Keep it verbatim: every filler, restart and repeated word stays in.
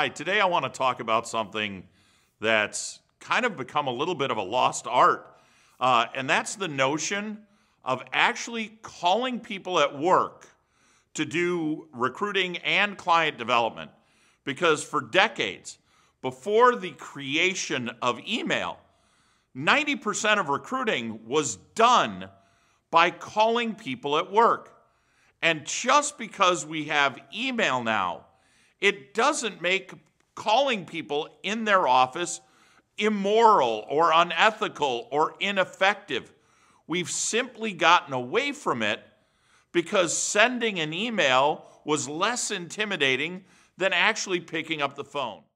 Hi, today I want to talk about something that's kind of become a little bit of a lost art, uh, and that's the notion of actually calling people at work to do recruiting and client development. Because for decades, before the creation of email, ninety percent of recruiting was done by calling people at work. And just because we have email now, it doesn't make calling people in their office immoral or unethical or ineffective. We've simply gotten away from it because sending an email was less intimidating than actually picking up the phone.